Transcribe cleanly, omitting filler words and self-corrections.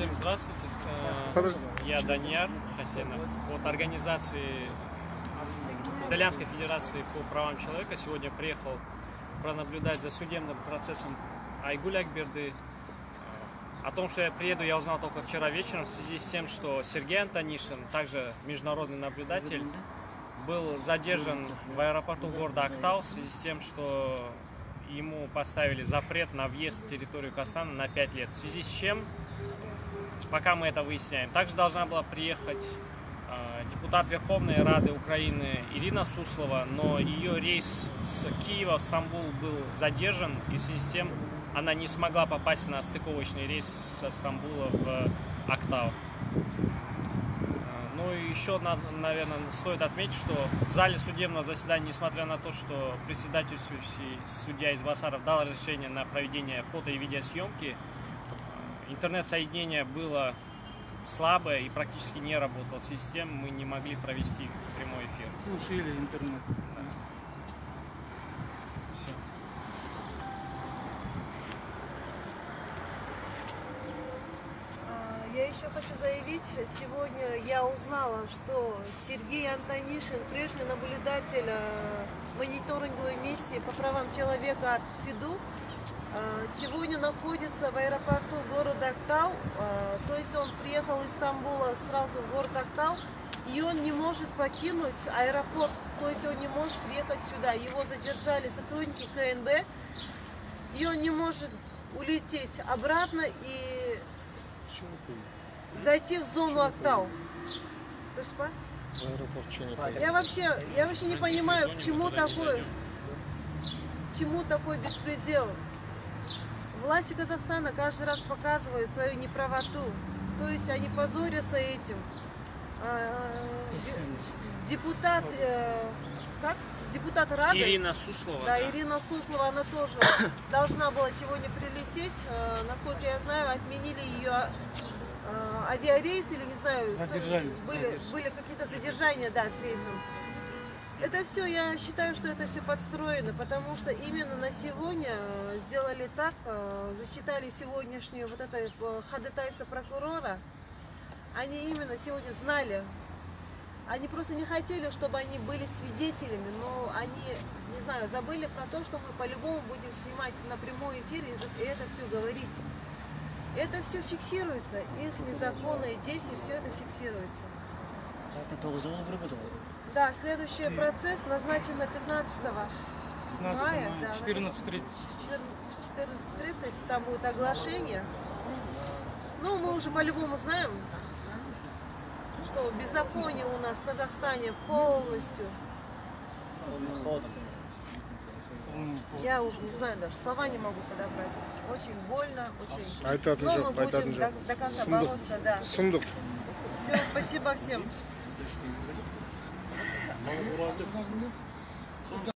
Всем здравствуйте. Я Данияр Хасенов от организации Итальянской Федерации по правам человека. Сегодня приехал пронаблюдать за судебным процессом Айгуль Акберды. О том, что я приеду, я узнал только вчера вечером в связи с тем, что Сергей Антонишин, также международный наблюдатель, был задержан в аэропорту города Актау в связи с тем, что ему поставили запрет на въезд в территорию Казахстана на 5 лет. В связи с чем, пока мы это выясняем. Также должна была приехать депутат Верховной Рады Украины Ирина Суслова, но ее рейс с Киева в Стамбул был задержан, и в связи с тем она не смогла попасть на стыковочный рейс со Стамбула в Актау. Ну и еще, наверное, стоит отметить, что в зале судебного заседания, несмотря на то, что председательствующий судья Избасаров дал разрешение на проведение фото- и видеосъемки, интернет-соединение было слабое и практически не работало. В связи с тем мы не могли провести прямой эфир. Ушили интернет. Да. Все. Я еще хочу заявить, сегодня я узнала, что Сергей Антонишин, прежний наблюдатель мониторинговой миссии по правам человека от ФИДУ, сегодня находится в аэропорту города Актау. То есть он приехал из Стамбула сразу в город Актау, и он не может покинуть аэропорт, то есть он не может приехать сюда. Его задержали сотрудники КНБ, и он не может улететь обратно и зайти в зону Актау. Я вообще не понимаю, к чему такой беспредел. Власти Казахстана каждый раз показывают свою неправоту. То есть они позорятся этим. Депутат Рады Ирина Суслова. Да, Ирина Суслова, она тоже должна была сегодня прилететь. Насколько я знаю, отменили ее авиарейс, или не знаю, были какие-то задержания, да, с рейсом. Это все, я считаю, что это все подстроено, потому что именно на сегодня сделали так, засчитали сегодняшнюю вот это ходатайство прокурора. Они именно сегодня знали. Они просто не хотели, чтобы они были свидетелями, но они, не знаю, забыли про то, что мы по-любому будем снимать на прямой эфир и это все говорить. Это все фиксируется, их незаконные действия, все это фиксируется. Да, следующий процесс назначен на 15 мая. Да, в 14:30. В 14:30 там будет оглашение. Ну, мы уже по-любому знаем, что беззаконие у нас в Казахстане полностью. Я уже не знаю, даже слова не могу подобрать. Очень больно, очень. Но мы будем до конца бороться, да. Все, спасибо всем.